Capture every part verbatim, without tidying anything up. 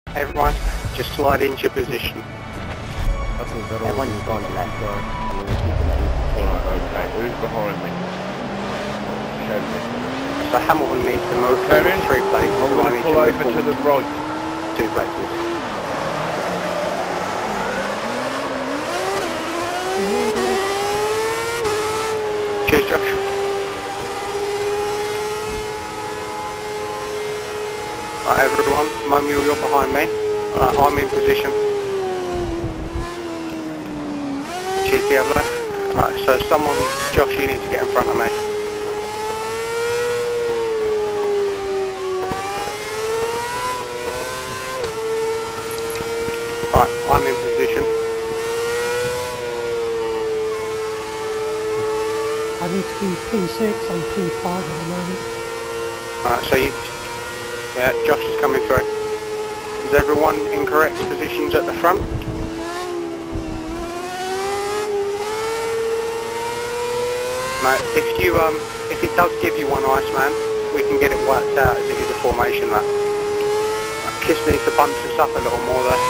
Everyone, just slide into your position. Everyone's going to left door. I'm going to keep the lane. Okay, who's behind me? Show me. So Hamilton needs to move Kevin, three places. I'm going to pull over to the right. Two places. Cheers, Josh. Right, everyone, Mumule, you're behind me. Right, I'm in position. Cheers, Diablo. Right, so someone, Josh, you need to get in front of me. Right, I'm in position. I need to be P six, I'm P five at the moment. Right, so you... Yeah, Josh is coming through. Is everyone in correct positions at the front? Mate, if you um, if it does give you one Iceman, we can get it worked out as it is a formation map. Kiss needs to bunch us up a little more there.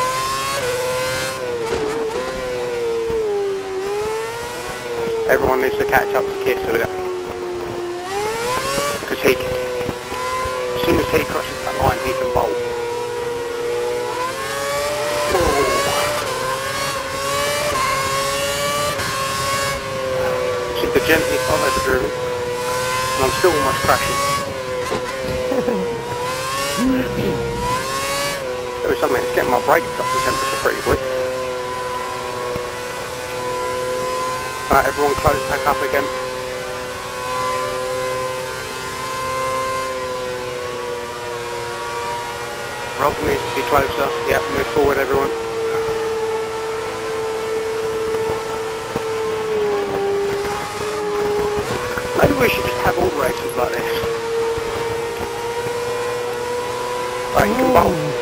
Everyone needs to catch up to Kiss a bit. Because he, as soon as he crosses that line, he can bolt. The gently I've ever driven, and I'm still almost crashing. There was something that's getting my brakes up to temperature pretty quick. Right, everyone close back up again. Rob needs to be closer. Yep, move forward everyone. Maybe we should just have all races like this. Right, you can bolt.